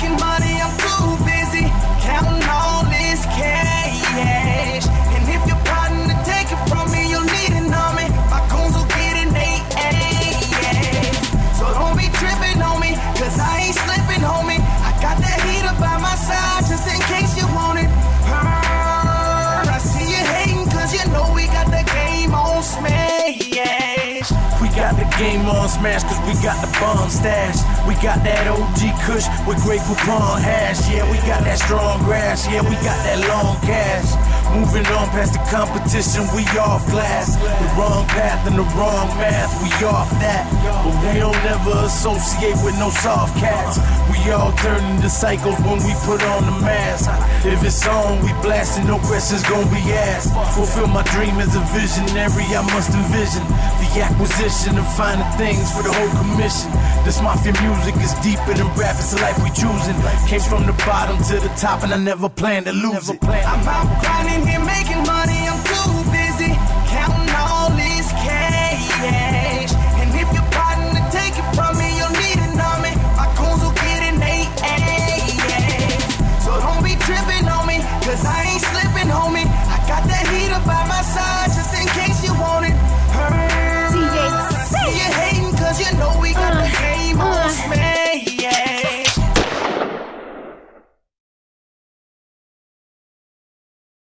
making money, I'm too busy counting all this cash. And if you're plotting to take it from me, you'll need an army. My goons will get an AA. So don't be tripping on me, cause I ain't slipping, homie. I got that heater by my side just in case you want it. I see you hating, cause you know we got the game on smash. We got the game on smash, cause we got the bomb stash. We got that OG Kush with Grey Poupon hash. Yeah, we got that strong grass. Yeah, we got that long cash. Moving on past the competition, we off glass. The wrong path and the wrong math, we off that. But we don't ever associate with no soft cats. We all turn into cycles when we put on the mask. If it's on, we blasting, no questions gon' be asked. Fulfill my dream as a visionary, I must envision the acquisition of finer things for the whole commission. This mafia music is deeper than rap, it's the life we choosing. Came from the bottom to the top and I never planned to lose it. I'm out grinding here making money.